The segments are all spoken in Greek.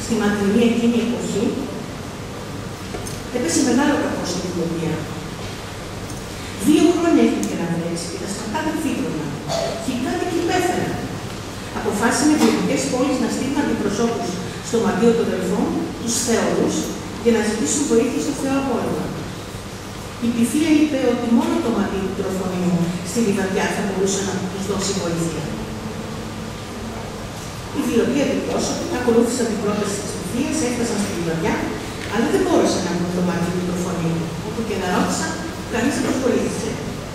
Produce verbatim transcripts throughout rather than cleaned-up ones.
στη μακρινή εκείνη εποχή, έπεσε μεγάλο κακό στην κοινωνία. Δύο χρόνια είχε να βρέξει και τα σπαρτά φύτρωνα. Και οι κάτοικοι πέθαναν. Αποφάσισε με δυτικές πόλεις να στείλουν αντιπροσώπους στο μαντίο των Δελφών, τους Θεορούς, για να ζητήσουν βοήθεια στο Θεό Απόλλωνα. Η Πυθία είπε ότι μόνο το μαντίο του Τροφονίου στη Λιβαδιά θα μπορούσε να τους δώσει βοήθεια. Οι δηλωτοί αντιπρόσωποι ακολούθησαν την πρόταση της Πυθίας, έφτασαν στη Λιβαδιά, αλλά δεν μπόρεσαν να βρουν το μαντίο του Τροφονίου. Όπου και να ρώτησαν, κανείς δεν τους βοήθησε.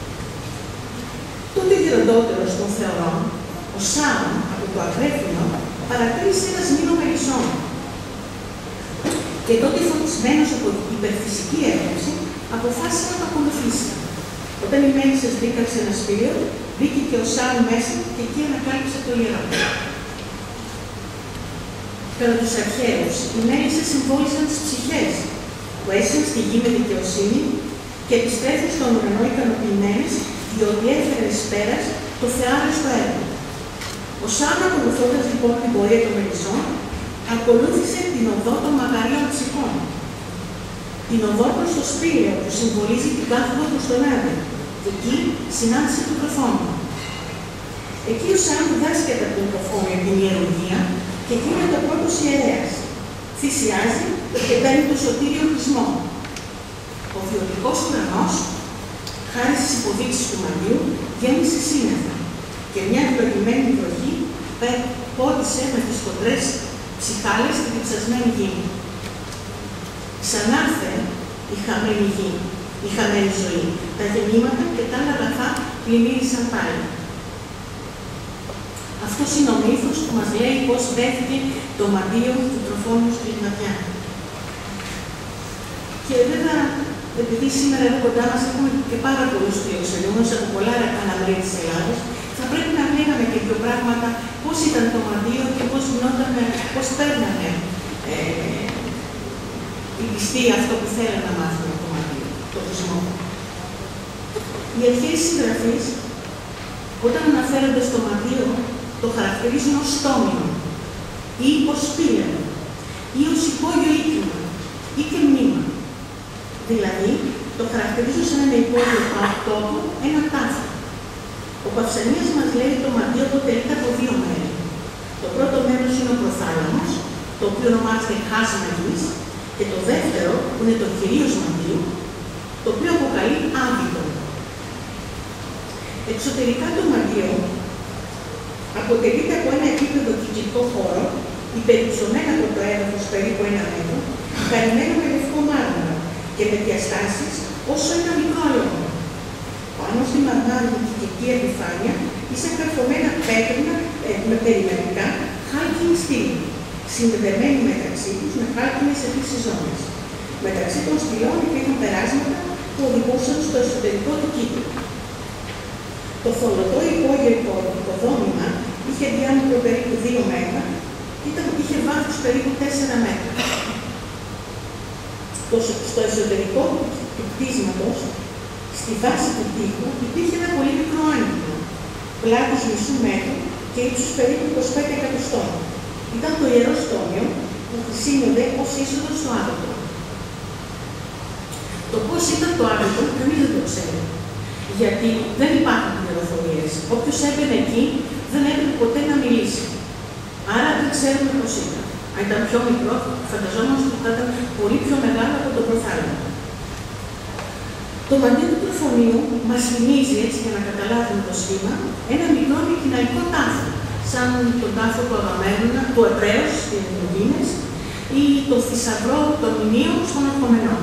Τότε ο γεροντότερος των Θεωρών, ο Σάων, από το Ακρέφινο, παρατήρησε ένα σμήνο μελισσών. Και τότε, φωτισμένος από υπερφυσική έμπνευση, αποφάσισε να το ακολουθήσει. Όταν οι μέλισσες μπήκαν σε ένα σπήλαιο, μπήκε και ο Σάων μέσα και εκεί ανακάλυψε το ιερό. Κατά τους αρχαίους, οι μέλισσες συμβόλισαν τις ψυχές, που έσυραν στη γη με δικαιοσύνη και επιστρέφουν στον ουρανό ικανοποιημένες, διότι έφερε εις πέρας το θεάρεστο έργο. Ο Σάων, ακολουθώντας λοιπόν την πορεία των μελισσών, ακολούθησε την οδό των μαγαρίων ψυχών. Την οδό προς το σπήλαιο που συμβολίζει την κάθοδο προς τον Άδη. Εκεί συνάντησε τον Τροφόνο. Εκεί ο Σάων διδάσκεται από τον Τροφόνο την ιερουργία και γίνεται ο πρώτος ιερέας. Θυσιάζει και παίρνει το σωτήριο χρησμό. Ο βιωτικός ουρανός, χάρη στις υποδείξεις του μαντίου, γέμισε σύννεφα και μια ευλογημένη βροχή πότισε με τις χοντρές ψυχάλες στην διψασμένη γη. Ξανάρθε η χαμένη γη, η χαμένη ζωή. Τα γεννήματα και τα άλλα αγαθά πλημμύρισαν πάλι. Αυτός είναι ο μύθος που μας λέει πώς δέθηκε το μαντίο του Τροφόνου στη Λιβαδιά. Και βέβαια, επειδή σήμερα εδώ κοντά μας έχουμε και πάρα πολλούς φιλοξενούμενους από πολλά αναμέρη της Ελλάδας, θα πρέπει να λέγαμε και δύο πράγματα, πώς ήταν το μαντίο και πώς γινόταν, πώς παίρνανε ε, οι πιστοί αυτό που θέλουν να μάθουν από το μαντίο, το χρησμό. Οι αρχαίοι συγγραφείς, όταν αναφέρονται στο μαντίο, το χαρακτηρίζουν ως στόμιο ή ως σπήλαιο ή ως υπόγειο οίκημα ή και μνήμα. Δηλαδή, το χαρακτηρίζουν σαν ένα υπόγειο τόπο, ένα τάφο. Ο Παυσανίας μας λέει το μαντίο αποτελείται από δύο μέρη. Το πρώτο μέρος είναι ο προθάλαμος, το οποίο ονομάζεται χάσμα γης, και το δεύτερο, που είναι το κυρίως μαντίο, το οποίο αποκαλεί άβυτο. Εξωτερικά το μαντίο αποτελείται από ένα επίπεδο κυκλικό χώρο, υπερυψωμένο από το έδαφος περίπου ένα μέτρο, καλυμμένο με λευκό μάρμαρα και με διαστάσεις όσο ένα μικρό αλόγο. Πάνω στη μαρμάρινη κυκλική επιφάνεια ήσαν καρφωμένα πέτρινα ε, με περιμετρικά χάλκινη στήλη, συνδεδεμένοι μεταξύ τους με χάλκινες επίσης ζώνες. Μεταξύ των στυλών υπήρχαν περάσματα που οδηγούσαν στο εσωτερικό του κύκλου. Το θολωτό υπόγειο οικοδόμημα είχε διάμετρο περίπου δύο μέτρα και είχε βάθος περίπου τέσσερα μέτρα. Το, στο εσωτερικό του κτίσματος, στη βάση του τοίχου, υπήρχε ένα πολύ μικρό άνοιγμα, πλάτος μισού μέτρου και ύψους περίπου είκοσι πέντε εκατοστών. Ήταν το ιερό στόμιο που χρησιμοποιούνται ως είσοδο στο άβυτο. Το πώς ήταν το άβυτο, κανείς δεν το ξέρει. Γιατί δεν υπάρχουν πληροφορίες. Όποιος έμπαινε εκεί δεν έπρεπε ποτέ να μιλήσει. Άρα δεν ξέρουμε πώς ήταν. Αν ήταν πιο μικρό, φανταζόμαστε ότι θα ήταν πολύ πιο μεγάλο από το προθάλαμο. Το μαντίο του Τροφονίου μας θυμίζει, έτσι για να καταλάβουμε το σχήμα, ένα μικρό νικηναϊκό τάφο, σαν τον τάφο του Αγαμέμνονα, του Εβραίου στις Ελληνικές, ή το θησαυρό των μνημείων στον Αρχομενό.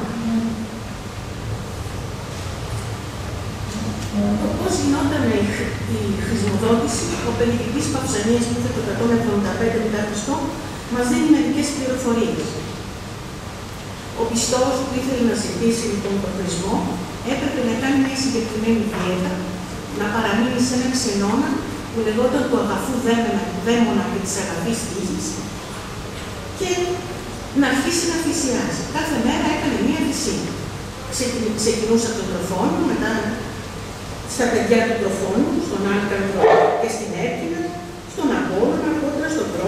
Πώς γινόταν η χρησιμοδότηση, ο περιοδικής Παυσανίας που είχε το εκατόν εβδομήντα πέντε μετά Χριστό, μας δίνει μερικές πληροφορίες. Ο πιστός που ήθελε να ζητήσει λοιπόν τον χρησμό, έπρεπε να κάνει μια συγκεκριμένη δίαιτα, να παραμείνει σε έναν ξενώνα που λεγόταν του αγαθού δαίμονα και της αγαθής τύχης και να αρχίσει να θυσιάζει. Κάθε μέρα έκανε μία θυσία. Ξεκινούσε από τον Τροφόνο, μετά στα παιδιά του Τροφόνου, στον Άλκανδρο και στην Έρκυνα, στον Απόλλωνα, αργότερα στον Κρόνο, στον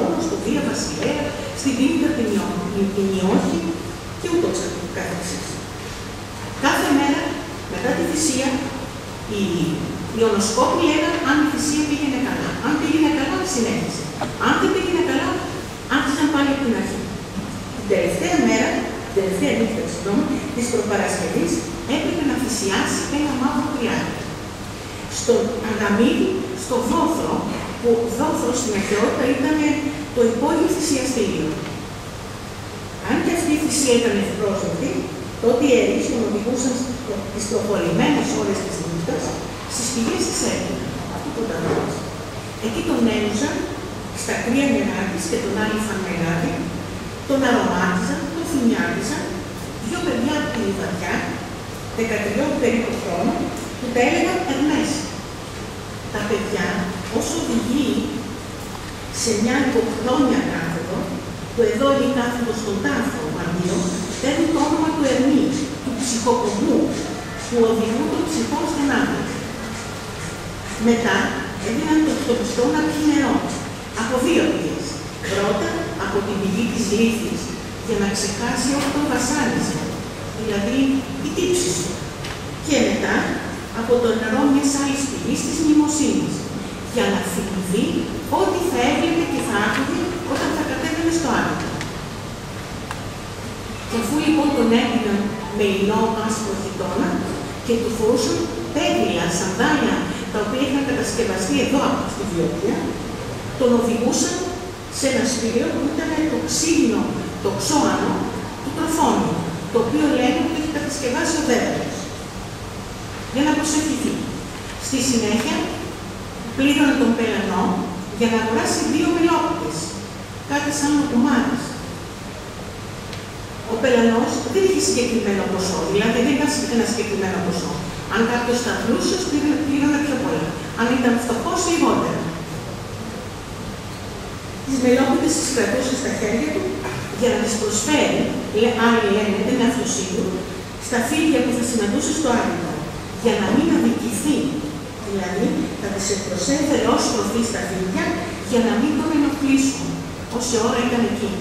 Σωτηρία, Βασιλέα, στην Δήμητρα την Ιώχη και ούτω καθεξής. Κάθε μέρα μετά τη θυσία, οι ιονοσκόποι λέγαν αν η θυσία πήγαινε καλά. Αν πήγαινε καλά, συνέχισε. Αν δεν πήγαινε καλά, άρχισαν πάλι από την αρχή. Την τελευταία μέρα, την τελευταία νύχτα της προπαρασκευής, έπρεπε να θυσιάσει ένα μαύρο κρυάρι. Στον Αγαμίδη, στο Δόθρο, που Δόθρο στην αρχαιότητα ήταν το υπόγειο θυσιαστήριο. Αν και αυτή η θυσία ήταν ευπρόσδεκτη, τότε οι ιερείς τον οδηγούσαν τις προχωρημένες ώρες της νύχτας στις πηγές της Έρκυνα, τίποτα άλλο. Εκεί τον ένουσαν στα κρύα νερά της και τον άλυφαν μεγάλη, τον αρωμάτιζαν, τον φοινιάτιζαν, δύο παιδιά από την Λιβαδιά, δεκατρία περίπου χρόνων, που τα έλεγαν Ερμές. Τα παιδιά, όσο οδηγεί σε μια υποκρόνια κάθοδο, που εδώ είναι κάθοδο στον τάφο μαντίο, παίρνει το όνομα του Ερμή, του ψυχοκομμού, που οδηγούν τον ψυχό στον άντρα. Μετά έδιναν το, το πιστό να πιει νερό, από δύο πηγές. Πρώτα, από την πηγή της λύθης, για να ξεχάσει όλο τον βασάνισμα, δηλαδή η τύψη του. Και μετά, από το νερό μιας άλλης πηγής της μνημοσύνης, για να θυμηθεί ό,τι θα έβλεπε και θα άκουγε όταν θα κατέβαινε στο άδειο. Και αφού λοιπόν τον έδιναν με υλό άσπρο χιτώνα και του φορούσαν πέδιλα, σανδάλια, τα οποία είχαν κατασκευαστεί εδώ στη Βιόπια, τον οδηγούσαν σε ένα σπίριο που ήταν το ξύλινο, το ξώανο του Τροφόνου, το οποίο λένε ότι έχει κατασκευάσει ο Δέδαλος, για να προσευχηθεί. Στη συνέχεια, πλήρωνε τον πελανό για να αγοράσει δύο μελόπιτες, κάτι σαν λοκουμάδες. Ο πελανός δεν είχε συγκεκριμένο ποσό, δηλαδή δεν ήταν ένα συγκεκριμένο ποσό. Αν κάποιος ήταν πλούσιος, πλήρωνε πιο πολλά. Αν ήταν φτωχός, λιγότερα. Τις μελόπιτες τις κρατούσε στα χέρια του για να τις προσφέρει, άλλοι λένε, δεν είναι αυτό σίγουρο, στα φίλια που θα συναντούσε στο άδειο, για να μην αδικηθεί. Δηλαδή, θα τις προσέφερε ως προφή στα φίλια για να μην τον ενοχλήσουν, όση ώρα ήταν εκεί.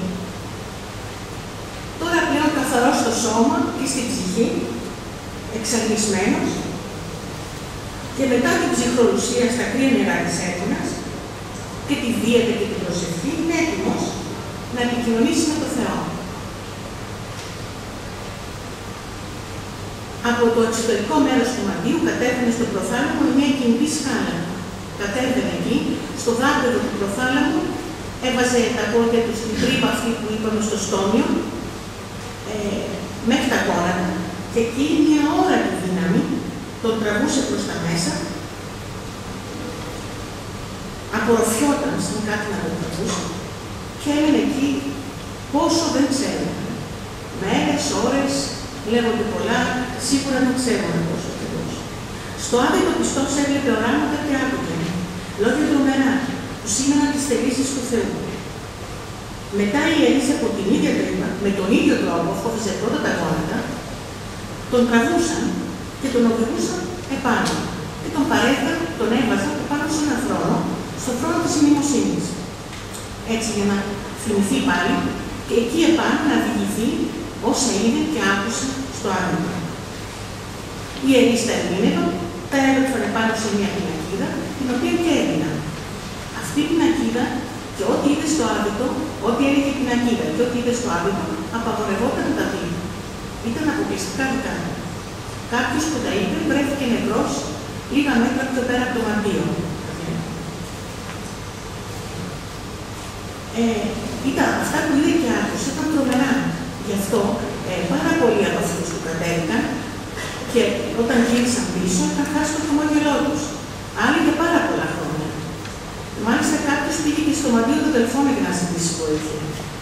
Τώρα πλέον καθαρός στο σώμα και στην ψυχή, εξαγνισμένος, και μετά την ψυχρολουσία στα κρύα νερά της Έρκυνας και τη δίαιτα και την προσευχή, είναι έτοιμος να επικοινωνήσει με τον Θεό. Από το εξωτερικό μέρος του μαντίου κατέβαινε στο προθάλαμο με μια κινητή σκάλα. Κατέβαινε εκεί, στο δάπεδο του προθάλαμου, έβαζε τα πόδια του στην τρύπα αυτή που είπαμε στο στόμιο, ε, μέχρι τα κόρανα, και εκεί μια ώρα τη δύναμη τον τραβούσε προς τα μέσα, απορροφιόταν σαν κάτι να τον τραβούσε και έμενε εκεί πόσο δεν ξέρουμε. Μέρες, ώρες, λέγονται πολλά, σίγουρα δεν ξέρουμε πόσο ακριβώς. Στο άδειο πιστός έβλεπε οράματα και άκουγε, λόγια τρομερά, που σήμαιναν τις θελήσεις του Θεού. Μετά οι ιερείς από την ίδια τρύπα, με τον ίδιο τρόπο, φόβησε πρώτα τα γόνατα, τον τραβούσαν και τον οδηγούσαν επάνω. Και τον παρέφεραν, τον έβαζαν πάνω σε έναν θρόνο, στον θρόνο της μνημοσύνης. Έτσι για να θυμηθεί πάλι και εκεί επάνω να διηγηθεί όσα είδε και άκουσε στο άδειο. Οι ιερείς τα ερμήνευαν, τα έβρεφαν πάνω σε μια πινακίδα, την οποία και έδιναν. Αυτή η πινακίδα και ό,τι είδε στο άδειο, ό,τι έλεγε η πινακίδα και ό,τι είδε στο άδειο, απαγορευόταν να τα πει. Ήταν αποκλειστικά δικά του. Κάποιος που τα είπε βρέθηκε νεκρός λίγα μέτρα πιο πέρα από το μαντίο. Ε, ήταν αυτά που είδε και άκουσε, ήταν τρομερά. Γι' αυτό ε, πάρα πολλοί από αυτούς που κατέβηκαν και όταν γύρισαν πίσω είχαν χάσει το χαμόγελό τους. Άλλοι για πάρα πολλά χρόνια. Μάλιστα κάποιος πήγε και στο μαντίο του Δελφώνα για να ζητήσει βοήθεια.